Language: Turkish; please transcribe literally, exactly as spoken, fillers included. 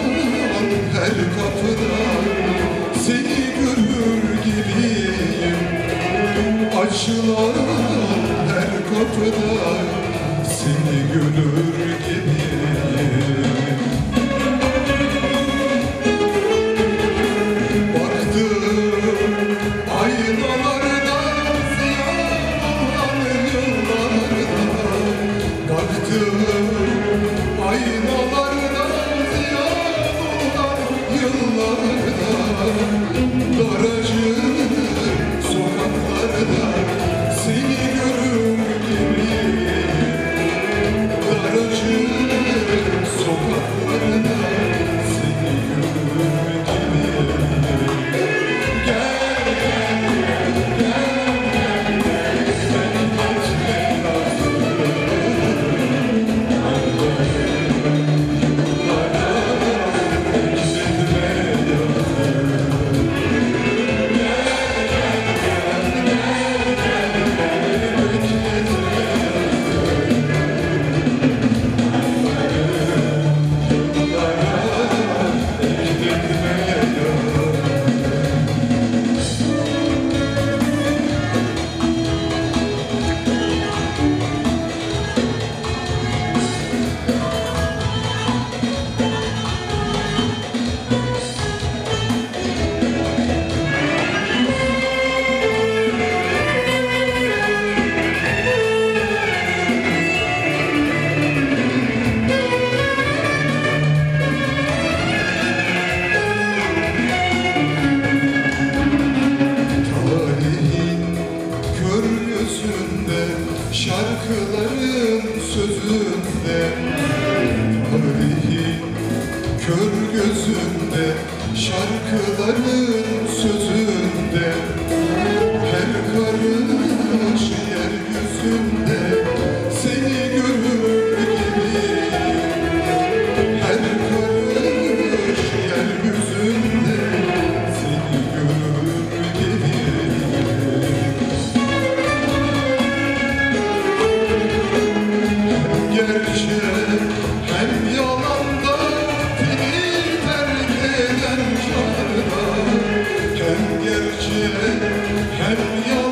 her kapıda seni görür gibiyim. Açılan her kapıda seni görür gibiyim. Baktım aynalarda ziyan olan yıllarda, baktım aynalarda ziyan olan yıllarda, daracık sokaklarda seni görür gibiyim. Daracık sokaklarda seni görür gibiyim. Gel gel gel gel gel, beni geçme lazım. Şarkıların sözünde, tarihin kör gözünde, şarkıların sözünde, her karış yeryüzünde seni görür gibiyim. Her karış yeryüzünde seni görür gibiyim. Gerçek hem yalanda seni terk eden çağda, hem gerçek hem yalan.